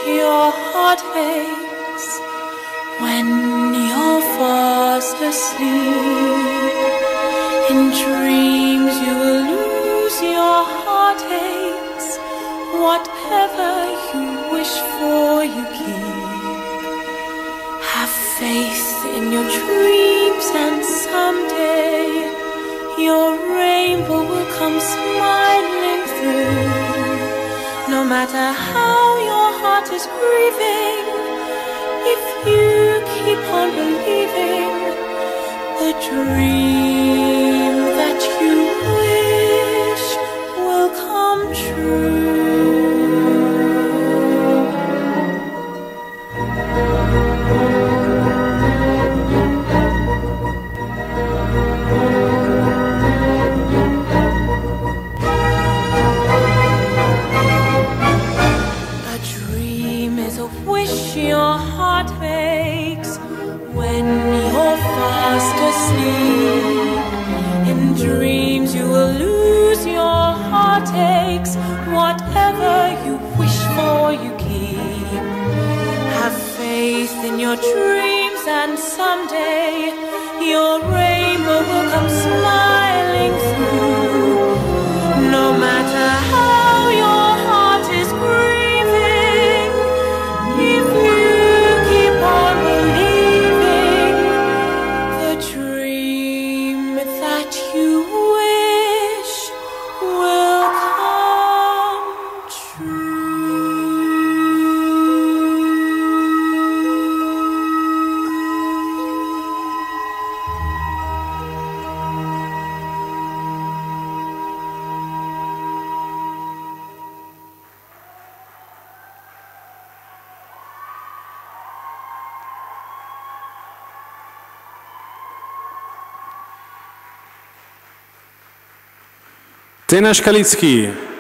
your heart aches when you're fast asleep. In dreams you will lose your heartaches. Whatever you wish for you keep. Have faith in your dreams and someday your rainbow will come smiling through. No matter how your heart is grieving, if you keep on believing, the dream that you wish will come true. Your heart makes when you're fast asleep. In dreams you will lose your heartaches. Whatever you wish for you keep. Have faith in your dreams and someday your rainbow will come smiling through. No matter how your heart is grieving, if you keep on believing, the dream that you wish will come true. Tynasz Kalicki.